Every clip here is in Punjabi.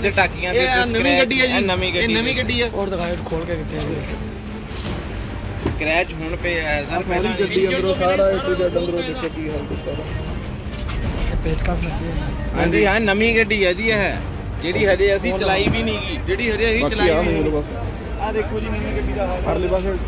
ਇਹਦੇ ਟਾਕੀਆਂ ਦੇ ਨਵੀਂ ਗੱਡੀ ਹੈ ਜੀ, ਨਵੀਂ ਗੱਡੀ, ਇਹ ਨਵੀਂ ਗੱਡੀ ਹੈ। और दिखाओ खोल के कितने ਸਕ੍ਰੈਚ ਹੁਣ ਪਿਆ ਹੈ ਸਰ। ਪਹਿਲਾਂ ਗੱਡੀ ਅੰਦਰੋਂ ਸਾਰਾ ਇਹ ਚੀਜ਼ ਅੰਦਰੋਂ ਦੇਖੇ ਕੀ ਹਾਲ ਦਿੱਤਾ पेचकस लगती है। ਹਾਂਜੀ ਹਾਂ ਨਵੀਂ ਗੱਡੀ ਹੈ ਜੀ ਇਹ, ਜਿਹੜੀ ਹਜੇ ਅਸੀਂ ਚਲਾਈ ਵੀ ਨਹੀਂ ਗੀ, ਜਿਹੜੀ ਹਜੇ ਅਸੀਂ ਚਲਾਈ ਨਹੀਂ। ਬਸ ਆ ਦੇਖੋ ਜੀ ਨਵੀਂ ਗੱਡੀ ਦਾ ਹਾਲ ਪਰਲੇ ਪਾਸੇ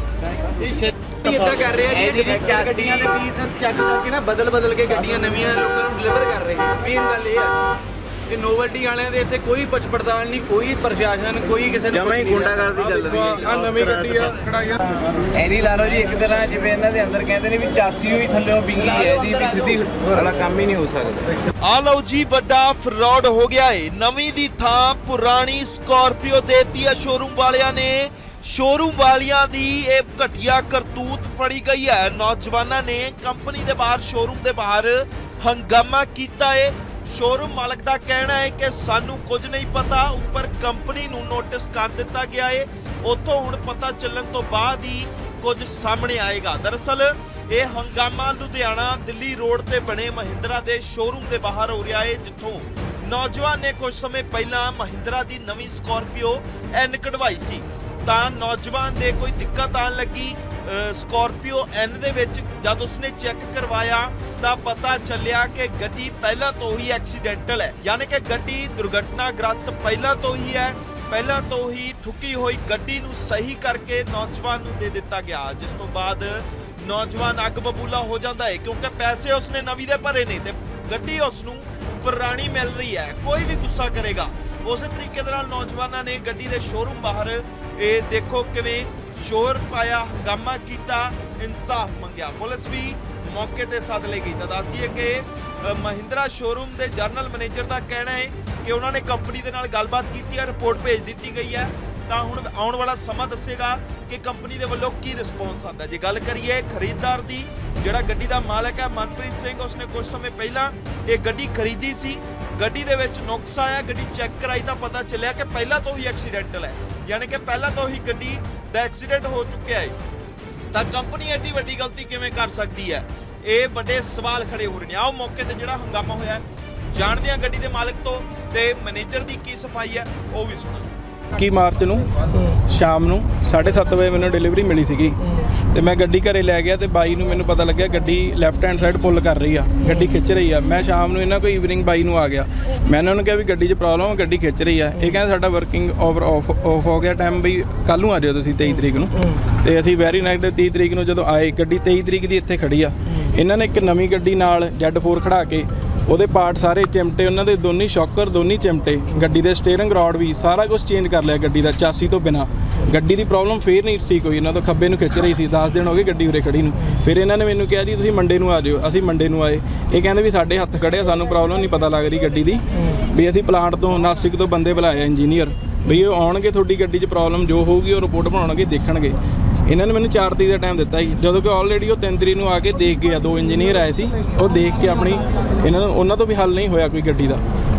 ਇਹ ਇਦਾਂ ਕਰ ਰਹੇ ਆ ਜੀ, ਗੱਡੀਆਂ ਦੇ ਪੀਸ ਚੱਕ ਕੇ ਨਾ ਬਦਲ ਕੇ ਗੱਡੀਆਂ ਨਵੀਆਂ ਲੋਕਾਂ ਨੂੰ ਡਿਲੀਵਰ ਕਰ ਰਹੇ ਆ। ਮੇਨ ਗੱਲ ਇਹ ਆ ਕਿ ਨੋਵਲਟੀ ਵਾਲਿਆਂ ਦੇ ਇੱਥੇ ਕੋਈ ਪੁੱਛ ਪੜਤਾਲ ਨਹੀਂ, ਕੋਈ ਪ੍ਰਸ਼ਾਸਨ, ਕੋਈ ਕਿਸੇ ਨੂੰ ਜਮਾਂ ਹੀ ਗੁੰਡਾਗਰਦੀ ਚੱਲ ਰਹੀ ਹੈ। ਆ ਨਵੀਂ ਗੱਡੀ ਆ ਖੜਾਈਆਂ ਐਨੀ ਲਾ ਲਓ ਜੀ, ਇੱਕ ਤਰ੍ਹਾਂ ਜਿਵੇਂ ਇਹਨਾਂ ਦੇ ਅੰਦਰ ਕਹਿੰਦੇ ਨੇ ਵੀ ਚਾਸੀ ਹੋਈ ਥੱਲੇ ਬਿੰਗੀ ਹੈ ਜੀ, ਵੀ ਸਿੱਧੀ ਵਾਲਾ ਕੰਮ ਹੀ ਨਹੀਂ ਹੋ ਸਕਦਾ। ਆ ਲਓ ਜੀ, ਵੱਡਾ ਫਰਾਡ ਹੋ ਗਿਆ ਏ। ਨਵੀਂ ਦੀ ਥਾਂ ਪੁਰਾਣੀ ਸਕਾਰਪੀਓ ਦੇਤੀ ਹੈ ਸ਼ੋਰੂਮ ਵਾਲਿਆਂ ਨੇ। ਸ਼ੋਰੂਮ ਵਾਲਿਆਂ ਦੀ ਇਹ ਘਟੀਆ ਕਰਤੂਤ ਫੜੀ ਗਈ ਹੈ। ਨੌਜਵਾਨਾਂ ਨੇ ਕੰਪਨੀ ਦੇ ਬਾਹਰ, ਸ਼ੋਰੂਮ ਦੇ ਬਾਹਰ ਹੰਗਾਮਾ ਕੀਤਾ ਏ। ਸ਼ੋਰੂਮ ਮਾਲਕ ਦਾ ਕਹਿਣਾ ਹੈ ਕਿ ਸਾਨੂੰ ਕੁਝ ਨਹੀਂ ਪਤਾ, ਉੱਪਰ ਕੰਪਨੀ ਨੂੰ ਨੋਟਿਸ ਕਰ ਦਿੱਤਾ ਗਿਆ ਏ। ਉੱਥੋਂ ਹੁਣ ਪਤਾ ਚੱਲਣ ਤੋਂ ਬਾਅਦ ਹੀ ਕੁਝ ਸਾਹਮਣੇ ਆਏਗਾ। ਦਰਅਸਲ ਇਹ ਹੰਗਾਮਾ ਲੁਧਿਆਣਾ ਦਿੱਲੀ ਰੋਡ ਤੇ ਬਣੇ ਮਹਿੰਦਰਾ ਦੇ ਸ਼ੋਰੂਮ ਦੇ ਬਾਹਰ ਹੋ ਰਿਹਾ ਏ, ਜਿੱਥੋਂ ਨੌਜਵਾਨ ਨੇ ਕੁਝ ਸਮੇਂ ਪਹਿਲਾਂ ਮਹਿੰਦਰਾ ਦੀ ਨਵੀਂ ਸਕਾਰਪੀਓ ਐਨ ਕਢਵਾਈ ਸੀ, ਤਾਂ ਨੌਜਵਾਨ ਦੇ ਕੋਈ ਦਿੱਕਤ ਆਉਣ ਲੱਗੀ ਸਕਾਰਪੀਓ ਐਨ ਦੇ ਵਿੱਚ। ਜਦ ਉਸਨੇ ਚੈੱਕ ਕਰਵਾਇਆ ਤਾਂ ਪਤਾ ਚੱਲਿਆ ਕਿ ਗੱਡੀ ਪਹਿਲਾਂ ਤੋਂ ਹੀ ਐਕਸੀਡੈਂਟਲ ਹੈ, ਯਾਨੀ ਕਿ ਗੱਡੀ ਦੁਰਘਟਨਾਗ੍ਰਸਤ ਪਹਿਲਾਂ ਤੋਂ ਹੀ ਹੈ। ਪਹਿਲਾਂ ਤੋਂ ਹੀ ਠੁੱਕੀ ਹੋਈ ਗੱਡੀ ਨੂੰ ਸਹੀ ਕਰਕੇ ਨੌਜਵਾਨ ਨੂੰ ਦੇ ਦਿੱਤਾ ਗਿਆ, ਜਿਸ ਤੋਂ ਬਾਅਦ ਨੌਜਵਾਨ ਅੱਗ ਬਬੂਲਾ ਹੋ ਜਾਂਦਾ ਹੈ, ਕਿਉਂਕਿ ਪੈਸੇ ਉਸਨੇ ਨਵੀਂ ਦੇ ਭਰੇ ਨੇ ਤੇ ਗੱਡੀ ਉਸਨੂੰ ਪੁਰਾਣੀ ਮਿਲ ਰਹੀ ਹੈ। ਕੋਈ ਵੀ ਗੁੱਸਾ ਕਰੇਗਾ। ਉਸੇ ਤਰੀਕੇ ਦੇ ਨਾਲ ਨੌਜਵਾਨਾਂ ਨੇ ਗੱਡੀ ਦੇ ਸ਼ੋਰੂਮ ਬਾਹਰ ਇਹ ਦੇਖੋ ਕਿਵੇਂ ਸ਼ੋਰ ਪਾਇਆ, ਹੰਗਾਮਾ ਕੀਤਾ, ਇਨਸਾਫ ਮੰਗਿਆ। ਪੁਲਿਸ ਵੀ ਮੌਕੇ ਤੇ ਸੱਦ ਲਈ ਗਈ। ਤਾਂ ਦੱਸ ਦਈਏ ਕਿ ਮਹਿੰਦਰਾ ਸ਼ੋਰੂਮ ਦੇ ਜਨਰਲ ਮੈਨੇਜਰ ਦਾ ਕਹਿਣਾ ਹੈ ਕਿ ਉਹਨਾਂ ਨੇ ਕੰਪਨੀ ਦੇ ਨਾਲ ਗੱਲਬਾਤ ਕੀਤੀ ਹੈ, ਰਿਪੋਰਟ ਭੇਜ ਦਿੱਤੀ ਗਈ ਹੈ। ਤਾਂ ਹੁਣ ਆਉਣ ਵਾਲਾ ਸਮਾਂ ਦੱਸੇਗਾ ਕਿ ਕੰਪਨੀ ਦੇ ਵੱਲੋਂ ਕੀ ਰਿਸਪੌਂਸ ਆਉਂਦਾ। ਜੇ ਗੱਲ ਕਰੀਏ ਖਰੀਦਦਾਰ ਦੀ, ਜਿਹੜਾ ਗੱਡੀ ਦਾ ਮਾਲਕ ਹੈ ਮਨਪ੍ਰੀਤ ਸਿੰਘ, ਉਸਨੇ ਕੁਝ ਸਮੇਂ ਪਹਿਲਾਂ ਇਹ ਗੱਡੀ ਖਰੀਦੀ ਸੀ। ਗੱਡੀ ਦੇ ਵਿੱਚ ਨੁਕਸ ਆਇਆ, ਗੱਡੀ ਚੈੱਕ ਕਰਾਈ ਤਾਂ ਪਤਾ ਚੱਲਿਆ ਕਿ ਪਹਿਲਾਂ ਤੋਂ ਹੀ ਐਕਸੀਡੈਂਟਲ ਹੈ, ਯਾਨੀ ਕਿ ਪਹਿਲਾਂ ਤੋਂ ਹੀ ਗੱਡੀ ਦਾ ਐਕਸੀਡੈਂਟ ਹੋ ਚੁੱਕਿਆ ਹੈ। ਤਾਂ ਕੰਪਨੀ ਐਡੀ ਵੱਡੀ ਗਲਤੀ ਕਿਵੇਂ ਕਰ ਸਕਦੀ ਹੈ? ਇਹ ਵੱਡੇ ਸਵਾਲ ਖੜੇ ਹੋ ਰਹੇ ਨੇ। ਆਓ ਮੌਕੇ ਤੇ ਜਿਹੜਾ ਹੰਗਾਮਾ ਹੋਇਆ ਜਾਣਦੇ ਹਾਂ ਗੱਡੀ ਦੇ ਮਾਲਕ ਤੋਂ, ਤੇ ਮੈਨੇਜਰ ਦੀ ਕੀ ਸਫਾਈ ਹੈ ਉਹ ਵੀ ਸੁਣਾਂਗੇ। 21 ਮਾਰਚ ਨੂੰ ਸ਼ਾਮ ਨੂੰ 7:30 ਵਜੇ ਮੈਨੂੰ ਡਿਲੀਵਰੀ ਮਿਲੀ ਸੀਗੀ ਤੇ ਮੈਂ ਗੱਡੀ ਘਰੇ ਲੈ ਗਿਆ ਤੇ ਬਾਈ ਨੂੰ ਮੈਨੂੰ ਪਤਾ ਲੱਗਿਆ ਗੱਡੀ ਲੈਫਟ ਹੈਂਡ ਸਾਈਡ ਪੁੱਲ ਕਰ ਰਹੀ ਆ, ਗੱਡੀ ਖਿੱਚ ਰਹੀ ਆ। ਮੈਂ ਸ਼ਾਮ ਨੂੰ ਇਹਨਾਂ ਕੋਈ ਈਵਨਿੰਗ ਬਾਈ ਨੂੰ ਆ ਗਿਆ, ਮੈਂ ਇਹਨਾਂ ਨੂੰ ਕਿਹਾ ਵੀ ਗੱਡੀ 'ਚ ਪ੍ਰੋਬਲਮ ਆ, ਗੱਡੀ ਖਿੱਚ ਰਹੀ ਆ। ਇਹ ਕਹਿੰਦਾ ਸਾਡਾ ਵਰਕਿੰਗ ਆਫ ਹੋ ਗਿਆ ਟਾਈਮ, ਵੀ ਕੱਲ੍ਹ ਨੂੰ ਆ ਜਾਓ ਤੁਸੀਂ 23 ਤਰੀਕ ਨੂੰ। ਤੇ ਅਸੀਂ ਵੈਰੀ ਨੈਕਸਟ 30 ਤਰੀਕ ਨੂੰ ਜਦੋਂ ਆਏ, ਗੱਡੀ 23 ਤਰੀਕ ਦੀ ਇੱਥੇ ਖੜੀ ਆ। ਇਹਨਾਂ ਨੇ ਇੱਕ ਨਵੀਂ ਗੱਡੀ ਨਾਲ Z4 ਖੜਾ ਕੇ ਉਹਦੇ ਪਾਰਟ ਸਾਰੇ ਚਿਮਟੇ, ਉਹਨਾਂ ਦੇ ਦੋਨੀ ਸ਼ੌਕਰ, ਦੋਨੀ ਚਿਮਟੇ, ਗੱਡੀ ਦੇ ਸਟੀਅਰਿੰਗ ਰੋਡ ਵੀ ਸਾਰਾ ਕੁਝ ਚੇਂਜ ਕਰ ਲਿਆ ਗੱਡੀ ਦਾ, ਚਾਸੀ ਤੋਂ ਬਿਨਾ। ਗੱਡੀ ਦੀ ਪ੍ਰੋਬਲਮ ਫੇਰ ਨਹੀਂ ਠੀਕ ਹੋਈ, ਇਹਨਾਂ ਤੋਂ ਖੱਬੇ ਨੂੰ ਖਿੱਚ ਰਹੀ ਸੀ। 10 ਦਿਨ ਹੋ ਗਏ ਗੱਡੀ ਉਰੇ ਖੜੀ ਨੂੰ। ਫਿਰ ਇਹਨਾਂ ਨੇ ਮੈਨੂੰ ਕਿਹਾ ਜੀ ਤੁਸੀਂ ਮੰਡੇ ਨੂੰ ਆ ਜਾਓ। ਅਸੀਂ ਮੰਡੇ ਨੂੰ ਆਏ। ਇਹ ਕਹਿੰਦੇ ਵੀ ਸਾਡੇ ਹੱਥ ਖੜੇ ਆ, ਸਾਨੂੰ ਪ੍ਰੋਬਲਮ ਨਹੀਂ ਪਤਾ ਲੱਗ ਰਹੀ ਗੱਡੀ ਦੀ, ਵੀ ਅਸੀਂ ਪਲਾਂਟ ਤੋਂ ਨਾਸਿਕ ਤੋਂ ਬੰਦੇ ਬੁਲਾਏ ਇੰਜੀਨੀਅਰ, ਵੀ ਉਹ ਆਉਣਗੇ ਤੁਹਾਡੀ ਗੱਡੀ 'ਚ ਪ੍ਰੋਬਲਮ ਜੋ ਹੋਊਗੀ ਉਹ ਰਿਪੋਰਟ ਬਣਾਉਣਗੇ, ਦੇਖਣਗੇ। ਇਹਨਾਂ ਨੇ ਮੈਨੂੰ 4 ਤਰੀਕ ਦਾ ਟਾਈਮ ਦਿੱਤਾ ਸੀ, ਜਦੋਂ ਕਿ ਆਲਰੇਡੀ ਉਹ 3 ਤਰੀਕ ਨੂੰ ਆ ਕੇ ਦੇਖ ਗਏ ਆ। 2 ਇੰਜੀਨੀਅਰ ਆਏ ਸੀ, ਉਹ ਦੇਖ ਕੇ ਆਪਣੀ ਉਹਨਾਂ ਤੋਂ ਵੀ ਹੱਲ ਨਹੀਂ ਹੋਇਆ ਕੋਈ ਗੱਡੀ ਦਾ।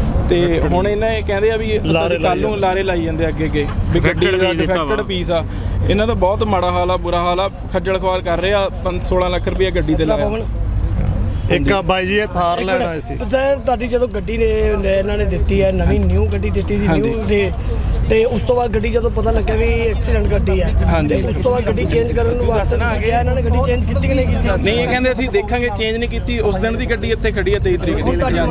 ਤੇ ਹੁਣ ਇਹਨਾਂ ਕਹਿੰਦੇ ਆ ਵੀ ਕੱਲ੍ਹ ਨੂੰ ਲਾਰੇ ਲਾਈ ਜਾਂਦੇ ਅੱਗੇ ਵੀ ਗੱਡੀ ਦਾ ਡਿਫੈਕਟਡ ਪੀਸ ਆ। ਇਹਨਾਂ ਦਾ ਬਹੁਤ ਮਾੜਾ ਹਾਲ ਆ, ਬੁਰਾ ਹਾਲ ਆ, ਖੱਜਲ ਖੁਆਰ ਕਰ ਰਹੇ ਆ। 16 ਲੱਖ ਰੁਪਇਆ ਗੱਡੀ ਤੇ ਲਾਇਆ। ਇੱਕ ਬਾਈ ਜੀ ਇਹ ਥਾਰ ਲੈਣ ਆਏ ਸੀ ਤੁਹਾਡੀ, ਜਦੋਂ ਗੱਡੀ ਨੇ ਇਹਨਾਂ ਨੇ ਦਿੱਤੀ ਹੈ, ਨਵੀਂ ਨਿਊ ਗੱਡੀ ਦਿੱਤੀ ਸੀ ਨਿਊ ਦੇ, ਤੇ ਉਸ ਤੋਂ ਬਾਅਦ ਗੱਡੀ ਜਦੋਂ ਪਤਾ ਲੱਗਿਆ ਵੀ ਐਕਸੀਡੈਂਟ ਗੱਡੀ ਹੈ, ਤੇ ਉਸ ਤੋਂ ਬਾਅਦ ਗੱਡੀ ਚੇਂਜ ਕਰਨ ਨੂੰ ਵਾਸਤੇ ਨਾ ਗਿਆ, ਇਹਨਾਂ ਨੇ ਗੱਡੀ ਚੇਂਜ ਕੀਤੀ ਕਿ ਨਹੀਂ ਕੀਤੀ? ਨਹੀਂ, ਇਹ ਕਹਿੰਦੇ ਅਸੀਂ ਦੇਖਾਂਗੇ, ਚੇਂਜ ਨਹੀਂ ਕੀਤੀ। ਉਸ ਦਿਨ ਦੀ ਗੱਡੀ ਇੱਥੇ ਖੜੀ ਹੈ 23 ਤਰੀਕ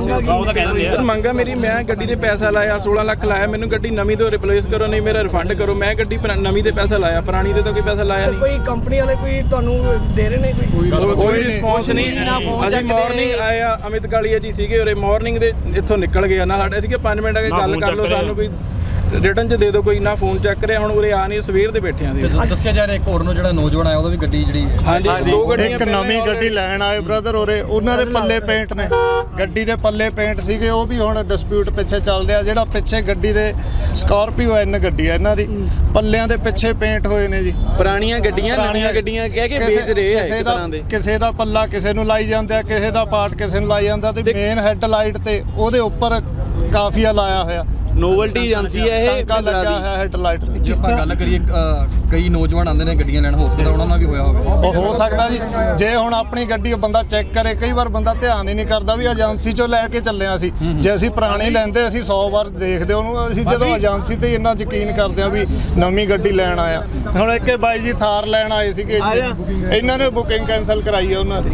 ਦੀ। ਸਰ ਮੰਗਾ ਮੇਰੀ, ਮੈਂ ਗੱਡੀ ਤੇ ਪੈਸਾ ਲਾਇਆ, 16 ਲੱਖ ਲਾਇਆ, ਮੈਨੂੰ ਗੱਡੀ ਨਵੀਂ ਤੋਂ ਰਿਪਲੇਸ ਕਰੋ, ਨਹੀਂ ਮੇਰਾ ਰਿਫੰਡ ਕਰੋ। ਮੈਂ ਗੱਡੀ ਨਵੀਂ ਤੇ ਪੈਸਾ ਲਾਇਆ, ਪੁਰਾਣੀ ਤੇ ਤਾਂ ਕੋਈ ਪੈਸਾ ਲਾਇਆ ਨਹੀਂ। ਕੋਈ ਕੰਪਨੀ ਵਾਲੇ ਕੋਈ ਤੁਹਾਨੂੰ ਦੇ ਰਹੇ ਨੇ? ਕੋਈ ਰਿਸਪੌਂਸ ਨਹੀਂ। ਅਸੀਂ ਮਾਰਨਿੰਗ ਆਏ ਆ, ਅਮਿਤ ਕਾਲੀਆ ਜੀ ਸੀਗੇ ਉਰੇ, ਮਾਰਨਿੰਗ ਦੇ ਇੱਥੋਂ ਨਿਕਲ ਗਏ ਨਾ। ਸਾਡੇ ਸੀਗੇ 5 ਮਿੰਟ ਆ ਕੇ ਗੱਲ ਕਰ ਲਓ, ਸਾਨੂੰ ਕੋਈ ਰਿਟਰਨ 'ਚ ਦੇ ਦਿਓ, ਕੋਈ ਨਾ ਫੋਨ ਚੱਕ ਰਿਹਾ। ਹੁਣ ਉਰੇ ਆ ਨਹੀਂ, ਸਵੇਰ ਦੇ ਬੈਠੇ ਆ। ਦੱਸਿਆ ਜਾ ਰਿਹਾ ਇੱਕ ਹੋਰ ਨੂੰ ਜਿਹੜਾ ਨੌਜਵਾਨ ਆਇਆ ਉਹਦਾ ਵੀ ਗੱਡੀ ਜਿਹੜੀ, ਹਾਂਜੀ 2 ਗੱਡੀਆਂ, ਇੱਕ ਨਵੀਂ ਗੱਡੀ ਲੈਣ ਆਏ ਬ੍ਰਦਰ ਉਰੇ, ਉਹਨਾਂ ਦੇ ਪੱਲੇ ਪੇਂਟ ਨੇ, ਗੱਡੀ ਦੇ ਪੱਲੇ ਪੇਂਟ ਸੀਗੇ, ਉਹ ਵੀ ਹੁਣ ਡਿਸਪਿਊਟ ਪਿੱਛੇ ਚੱਲ ਰਿਹਾ। ਜਿਹੜਾ ਪਿੱਛੇ ਗੱਡੀ ਦੇ ਸਕਾਰਪੀਓ ਐਨ ਗੱਡੀ ਹੈ, ਇਹਨਾਂ ਦੀ ਪੱਲਿਆਂ ਦੇ ਪਿੱਛੇ ਪੇਂਟ ਹੋਏ ਨੇ ਜੀ। ਪੁਰਾਣੀਆਂ ਗੱਡੀਆਂ ਨਵੀਆਂ ਗੱਡੀਆਂ ਕਹਿ ਕੇ ਵੇਚ ਰਹੇ ਆ ਇੱਕ ਤਰ੍ਹਾਂ ਦੇ। ਕਿਸੇ ਦਾ ਪੱਲਾ ਕਿਸੇ ਨੂੰ ਲਾਈ ਜਾਂਦਾ, ਕਿਸੇ ਦਾ ਪਾਰਟ ਕਿਸੇ ਨੂੰ ਲਾਈ ਜਾਂਦਾ, ਤੇ ਮੇਨ ਹੈੱਡ ਲਾਈਟ ਤੇ ਉਹਦੇ ਉੱਪਰ ਕਾਫੀਆ ਲਾਇਆ ਹੋਇਆ। ਨੋਵਲਟੀ ਏਜੰਸੀ ਹੈ ਇਹ ਟਾਂਕਾ ਲੱਗਾ ਹੈ ਹੈਡਲਾਈਟ ਜਿਸ ਤਰ੍ਹਾਂ ਗੱਲ ਕਰੀਏ ਕਈ ਨੌਜਵਾਨ ਆਉਂਦੇ ਨੇ ਗੱਡੀਆਂ ਲੈਣ, ਹੋ ਸਕਦਾ ਉਹਨਾਂ ਨਾਲ ਵੀ ਹੋਇਆ ਹੋਵੇ। ਉਹ ਹੋ ਸਕਦਾ ਜੀ, ਜੇ ਹੁਣ ਆਪਣੀ ਗੱਡੀ ਬੰਦਾ ਚੈੱਕ ਕਰੇ, ਕਈ ਵਾਰ ਬੰਦਾ ਧਿਆਨ ਹੀ ਨਹੀਂ ਕਰਦਾ ਵੀ ਏਜੰਸੀ ਚੋਂ ਲੈ ਕੇ ਚੱਲੇ ਅਸੀਂ। ਜੇ ਅਸੀਂ ਪੁਰਾਣੀ ਲੈਂਦੇ ਅਸੀਂ 100 ਵਾਰ ਦੇਖਦੇ ਉਹਨੂੰ, ਅਸੀਂ ਜਦੋਂ ਏਜੰਸੀ ਤੇ ਇੰਨਾ ਯਕੀਨ ਕਰਦੇ ਆ ਵੀ ਨਵੀਂ ਗੱਡੀ ਲੈਣ ਆਇਆ। ਹੁਣ ਇੱਕ ਬਾਈ ਜੀ ਥਾਰ ਲੈਣ ਆਏ ਸੀਗੇ, ਇਹਨਾਂ ਨੇ ਬੁਕਿੰਗ ਕੈਂਸਲ ਕਰਾਈ ਹੈ ਉਹਨਾਂ ਦੀ।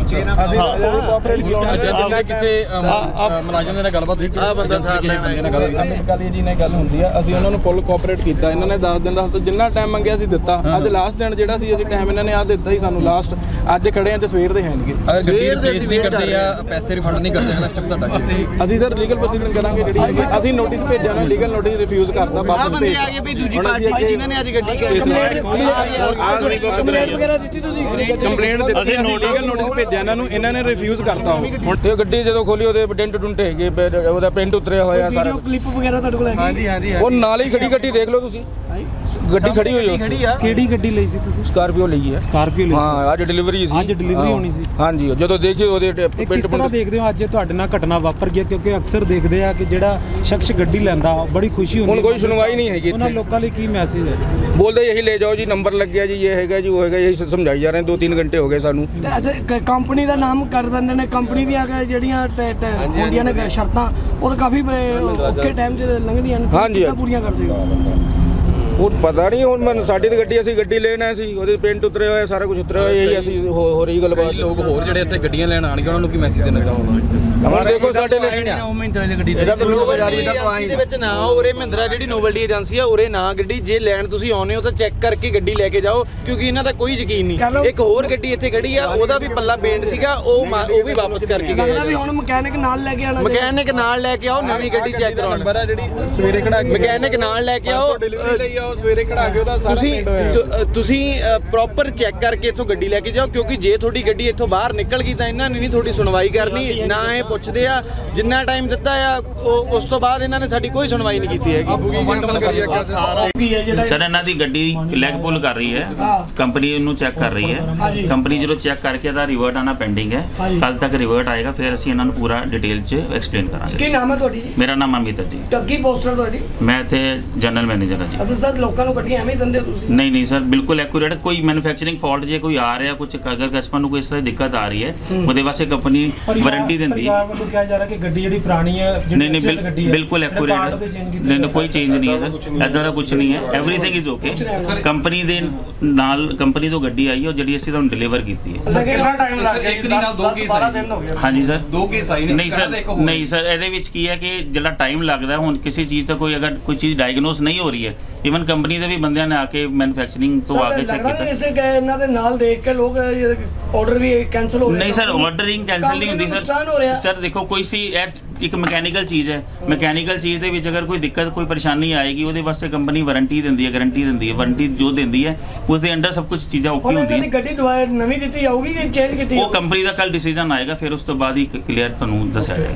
ਕਿਸੇ ਮੁਲਾਜ਼ਮ ਦੇ ਨਾਲ ਗੱਲਬਾਤ ਹੋਈ ਆ ਬੰਦਾ ਥਾਰ ਲੈਣ ਆਇਆ, ਕਾਲੀ ਜੀ ਨਾਲ ਗੱਲ ਹੁੰਦੀ ਆ, ਅਸੀਂ ਉਹਨਾਂ ਨੂੰ ਫੁੱਲ ਕੋਆਪਰੇਟ ਕੀਤਾ। ਇਹਨਾਂ ਨੇ 10 ਦਿਨ ਦਾ ਜਿੰਨਾ ਟਾਈਮ ਮੰਗਿਆ ਸੀ ਦਿੱਤਾ। ਅੱਜ ਲਾਸਟ ਦਿਨ ਜਿਹੜਾ ਸੀ ਅਸੀਂ ਟਾਈਮ ਇਹਨਾਂ ਨੇ ਆ ਦਿੱਤਾ ਸੀ ਸਾਨੂੰ ਲਾਸਟ। ਅੱਜ ਖੜੇ ਆ ਤੇ ਸਵੇਰ ਦੇ ਹੈਣਗੇ। ਅਗਰ ਗੱਡੀ ਰਿਪਲੇਸ ਨਹੀਂ ਕਰਦੇ ਆ, ਪੈਸੇ ਰਿਫੰਡ ਨਹੀਂ ਕਰਦੇ, ਇਹਦਾ ਸਟੈਪ ਤੁਹਾਡਾ ਕੀ? ਅਸੀਂ ਸਰ ਲੀਗਲ ਪ੍ਰੋਸੀਡਿੰਗ ਕਰਾਂਗੇ। ਜਿਹੜੀ ਅਸੀਂ ਨੋਟਿਸ ਭੇਜਿਆ ਨਾ, ਲੀਗਲ ਨੋਟਿਸ ਰਿਫਿਊਜ਼ ਕਰਤਾ। ਵਾਪਸ ਭੇਜ ਆ ਗਏ ਵੀ ਦੂਜੀ ਪਾਰਟੀ ਜਿਨ੍ਹਾਂ ਨੇ ਅੱਜ ਗੱਡੀ ਕੰਪਲੇਂਟ ਵਗੈਰਾ ਦਿੱਤੀ ਤੁਸੀਂ? ਕੰਪਲੇਂਟ ਦਿੱਤੀ, ਅਸੀਂ ਲੀਗਲ ਨੋਟਿਸ ਭੇਜਿਆ ਇਹਨਾਂ ਨੂੰ, ਇਹਨਾਂ ਨੇ ਰਿਫਿਊਜ਼ ਕਰਤਾ। ਹੁਣ ਤੇ ਗੱਡੀ ਜਦੋਂ ਖੋਲੀ ਉਹਦੇ ਡੈਂਟ ਡੁੰਟ ਹੈਗੇ, ਉਹਦਾ ਪ੍ਰਿੰਟ ਉਤਰਿਆ ਹੋਇਆ ਸਾਰਾ। ਵੀਡੀਓ ਕਲਿੱਪ ਵਗੈਰਾ ਤੁਹਾਡੇ ਕੋਲ ਹੈਗੀ? ਹਾਂਜੀ ਉਹ ਨਾਲ ਹੀ ਖੜੀ ਗੱਡੀ ਦੇਖ ਲਓ ਤੁਸੀਂ, ਗੱਡੀ ਖੜੀ ਹੋਈ ਹੈ। ਕਿਹੜੀ ਗੱਡੀ ਲਈ ਸੀ ਤੁਸੀਂ? ਸਕਾਰਪੀਓ ਲਈ ਹੈ। ਸਕਾਰਪੀਓ ਲਈ ਹਾਂ, ਅੱਜ ਡਿਲੀਵਰੀ ਸੀ। ਅੱਜ ਡਿਲੀਵਰੀ ਹੋਣੀ ਸੀ। ਹਾਂਜੀ, ਜਦੋਂ ਦੇਖੀ ਉਹਦੇ ਕਿਸ ਤਰ੍ਹਾਂ ਦੇਖਦੇ ਹੋ ਅੱਜ ਤੁਹਾਡੇ ਨਾਲ ਘਟਨਾ ਵਾਪਰ ਗਈ? ਕਿਉਂਕਿ ਅਕਸਰ ਦੇਖਦੇ ਆ ਕਿ ਜਿਹੜਾ ਸ਼ਖਸ ਗੱਡੀ ਲੈਂਦਾ ਬੜੀ ਖੁਸ਼ੀ ਹੁੰਦੀ ਹੈ। ਹੁਣ ਕੋਈ ਸੁਣਵਾਈ ਨਹੀਂ ਹੈਗੀ ਉਹਨਾਂ ਲੋਕਾਂ ਲਈ ਕੀ ਮੈਸੇਜ ਹੈ? ਬੋਲਦੇ ਇਹੀ ਲੈ ਜਾਓ ਜੀ, ਨੰਬਰ ਲੱਗਿਆ ਜੀ, ਇਹ ਹੈਗਾ ਜੀ, ਉਹ ਹੈਗਾ, ਇਹੀ ਸਮਝਾਈ ਜਾ ਰਹੇ। 2-3 ਘੰਟੇ ਹੋ ਗਏ ਸਾਨੂੰ। ਕੰਪਨੀ ਦਾ ਨਾਮ ਕਰ ਦਿੰਦੇ ਨੇ, ਕੰਪਨੀ ਦੀਆਂ ਜਿਹੜੀਆਂ ਹੁੰਦੀਆਂ ਨੇ ਸ਼ਰਤਾਂ, ਉਹ ਤਾਂ ਕਾਫੀ ਔਖੇ ਟਾਈਮ 'ਚ ਲੰਘਦੀਆਂ ਨੇ। ਹਾਂਜੀ, ਪੂਰੀਆਂ ਕਰਦੇ ਹੋ? ਉਹ ਪਤਾ ਨਹੀਂ, ਹੁਣ ਸਾਡੀ ਤੇ ਗੱਡੀ, ਅਸੀਂ ਗੱਡੀ ਲੈਣ ਆਏ ਸੀ, ਉਹਦੇ ਪੇਂਟ ਉਤਰੇ ਹੋਏ, ਸਾਰਾ ਕੁਝ ਉਤਰਿਆ ਹੋਇਆ, ਇਹੀ ਅਸੀਂ ਹੋ ਰਹੀ ਗੱਲਬਾਤ। ਲੋਕ ਹੋਰ ਜਿਹੜੇ ਇੱਥੇ ਗੱਡੀਆਂ ਲੈਣ ਆਣਗੇ ਉਹਨਾਂ ਨੂੰ ਕੀ ਮੈਸੇਜ ਦੇਣਾ ਚਾਹੋਗੇ? ਹੁਣ ਦੇਖੋ ਸਾਡੇ ਲਈ ਇਹਦਾ ਦੇ ਵਿੱਚ ਨਾ ਉਰੇ ਮਹਿੰਦਰਾ ਜਿਹੜੀ ਨੋਵਲਟੀ ਏਜੰਸੀ ਆ, ਉਰੇ ਨਾ ਗੱਡੀ ਜੇ ਲੈਣ ਤੁਸੀਂ ਆਉਨੇ ਹੋ ਤਾਂ ਚੈੱਕ ਕਰਕੇ ਗੱਡੀ ਲੈ ਕੇ ਜਾਓ, ਕਿਉਂਕਿ ਇਹਨਾਂ ਦਾ ਕੋਈ ਯਕੀਨ ਨਹੀਂ। ਇੱਕ ਹੋਰ ਗੱਡੀ ਇੱਥੇ ਖੜੀ ਆ, ਉਹਦਾ ਵੀ ਪੱਲਾ ਪੇਂਟ ਸੀਗਾ, ਉਹ ਵੀ ਵਾਪਸ ਕਰਕੇ ਗਏ। ਲੱਗਦਾ ਵੀ ਹੁਣ ਮਕੈਨਿਕ ਨਾਲ ਲੈ ਕੇ ਆਣਾ, ਮਕੈਨਿਕ ਨਾਲ ਲੈ ਕੇ ਆਓ, ਨਵੀਂ ਗੱਡੀ ਚੈੱਕ ਕਰਾਉਣ। ਨੰਬਰ ਆ ਜਿਹੜੀ ਸਵੇਰੇ ਖੜਾ ਕੇ ਮਕੈਨਿਕ ਨਾਲ ਲੈ ਕੇ ਆਓ, ਡਿਲੀਵਰੀ ਲਈ ਆਓ, ਸਵੇਰੇ ਖੜਾ ਕੇ ਉਹਦਾ ਸਾਰਾ ਤੁਸੀਂ ਪ੍ਰੋਪਰ ਚੈੱਕ ਕਰਕੇ ਇੱਥੋਂ ਗੱਡੀ ਲੈ ਕੇ ਜਾਓ, ਕਿਉਂਕਿ ਜੇ ਤੁਹਾਡੀ ਗੱਡੀ ਇੱਥੋਂ ਬਾਹਰ ਨਿਕਲ ਗਈ ਤਾਂ ਇਹਨਾਂ ਨੇ ਨਹੀਂ ਤੁਹਾਡੀ ਸੁਣਵਾਈ ਕਰਨੀ। ਨਾ ਇਹ ਪੁੱਛਦੇ ਆ, ਜਿੰਨਾ ਟਾਈਮ ਦਿੱਤਾ ਆ ਉਸ ਤੋਂ ਬਾਅਦ ਇਹਨਾਂ ਨੇ ਸਾਡੀ ਕੋਈ ਸੁਣਵਾਈ ਨਹੀਂ ਕੀਤੀ ਹੈਗੀ। ਸਰ ਇਹਨਾਂ ਦੀ ਗੱਡੀ ਲੈਗ ਪੁੱਲ ਕਰ ਰਹੀ ਹੈ, ਕੰਪਨੀ ਨੂੰ ਚੈੱਕ ਕਰ ਰਹੀ ਹੈ। ਕੰਪਨੀ ਜਦੋਂ ਚੈੱਕ ਕਰਕੇ ਇਹਦਾ ਰਿਵਰਟ ਆਣਾ ਪੈਂਡਿੰਗ ਹੈ, ਕੱਲ ਤੱਕ ਰਿਵਰਟ ਆਏਗਾ, ਫਿਰ ਅਸੀਂ ਇਹਨਾਂ ਨੂੰ ਪੂਰਾ ਡਿਟੇਲ 'ਚ ਐਕਸਪਲੇਨ ਕਰਾਂਗੇ। ਕੀ ਨਾਮ ਹੈ ਤੁਹਾਡੀ? ਮੇਰਾ ਨਾਮ ਅਮਿਤ ਹੈ ਜੀ। ਟੱਗੀ ਪੋਸਟਰ ਤੁਹਾਡੀ? ਮੈਂ ਇੱਥੇ ਜਨਰਲ ਮੈਨੇਜਰ ਹਾਂ ਜੀ। ਅੱਛਾ ਸਰ, ਲੋਕਾਂ ਨੂੰ ਗੱਡੀਆਂ ਐਵੇਂ ਦਿੰਦੇ ਹੋ ਤੁਸੀਂ? ਨਹੀਂ ਸਰ, ਬਿਲਕੁਲ ਐਕੂਰੇਟ। ਕੋਈ ਮੈਨੂਫੈਕਚਰਿੰਗ ਫਾਲਟ ਜੇ ਕੋਈ ਆ ਰਿਹਾ, ਕੁਝ ਅਗਰ ਕਸਟਮਰ ਨੂੰ ਕੋਈ ਇਸ ਤਰ੍ਹਾਂ ਦੀ ਦਿੱਕਤ ਆ ਰਹੀ ਹੈ, ਉਹਦੇ ਵਾਸਤੇ ਕੰਪਨੀ ਵਾਰੰਟੀ ਦਿੰਦੀ ਹੈ। ਕਿਹਾ ਜਾ ਰਿਹਾ ਕਿ ਗੱਡੀ ਜਿਹੜੀ ਪੁਰਾਣੀ ਹੈ, ਨਹੀਂ ਬਿਲਕੁਲ ਐਕੂਰੇਟ ਹੈ। ਨਹੀਂ ਕੋਈ ਚੇਂਜ ਨਹੀਂ ਹੈ ਸਰ, ਇੱਦਾਂ ਦਾ ਕੁਝ ਨਹੀਂ ਹੈ। Everything is okay. ਕੰਪਨੀ ਦੇ ਨਾਲ ਕੰਪਨੀ ਤੋਂ ਗੱਡੀ ਆਈ ਹੈ, ਜਿਹੜੀ ਅਸੀਂ ਤੁਹਾਨੂੰ ਡਿਲੀਵਰ ਕੀਤੀ ਹੈ। ਕਿੰਨਾ ਟਾਈਮ ਲੱਗ ਗਿਆ? ਇੱਕ ਨਾਲ 2 ਕੇਸ ਆਏ। ਹਾਂਜੀ ਸਰ, 2 ਕੇਸ ਆਏ ਨੇ। ਨਹੀਂ ਸਰ, ਇਹਦੇ ਵਿੱਚ ਕੀ ਹੈ ਕਿ ਜਿਹੜਾ ਟਾਈਮ ਲੱਗਦਾ, ਹੁਣ ਕਿਸੇ ਚੀਜ਼ ਦਾ ਕੋਈ ਅਗਰ ਕੋਈ ਚੀਜ਼ ਡਾਇਗਨੋਸ ਨਹੀਂ ਹੋ ਰਹੀ ਹੈ, ਇਵਨ ਕੰਪਨੀ ਦੇ ਵੀ ਬੰਦਿਆਂ ਨੇ ਆ ਕੇ ਮੈਨੂਫੈਕਚਰਿੰਗ ਤੋਂ ਆ ਕੇ ਚੈੱਕ ਕੀਤਾ। ਇਸੇ ਇਹਨਾਂ ਦੇ ਨਾਲ ਦੇਖ ਕੇ ਲੋਕ ਆਰਡਰ ਵੀ ਕੈਨਸਲ ਹੋ ਰਹੇ। ਨਹੀਂ ਸਰ, ਆਰਡਰਿੰਗ ਕੈਂਸਲ ਨਹੀਂ ਹੁੰਦੀ ਸਰ। ਸਰ ਦੇਖੋ, ਕੋਈ ਸੀ ਇੱਕ ਮਕੈਨੀਕਲ ਚੀਜ਼ ਹੈ, ਮਕੈਨੀਕਲ ਚੀਜ਼ ਦੇ ਵਿੱਚ ਅਗਰ ਕੋਈ ਦਿੱਕਤ ਕੋਈ ਪਰੇਸ਼ਾਨੀ ਆਏਗੀ, ਉਹਦੇ ਵਾਸਤੇ ਕੰਪਨੀ ਵਾਰੰਟੀ ਦਿੰਦੀ ਹੈ, ਗਾਰੰਟੀ ਦਿੰਦੀ ਹੈ। ਵਾਰੰਟੀ ਜੋ ਦਿੰਦੀ ਹੈ ਉਸ ਦੇ ਅੰਡਰ ਸਭ ਕੁਝ ਚੀਜ਼ਾਂ ਓਕੇ ਹੁੰਦੀਆਂ। ਗੱਡੀ ਨਵੀਂ ਦਿੱਤੀ ਜਾਊਗੀ ਕਿ ਚੇਂਜ ਕੀਤੀ? ਉਹ ਕੰਪਨੀ ਦਾ ਕੱਲ ਡਿਸੀਜਨ ਆਏਗਾ, ਫਿਰ ਉਸ ਤੋਂ ਬਾਅਦ ਹੀ ਕਲੀਅਰ ਤੁਹਾਨੂੰ ਦੱਸਿਆ ਜਾਏਗਾ।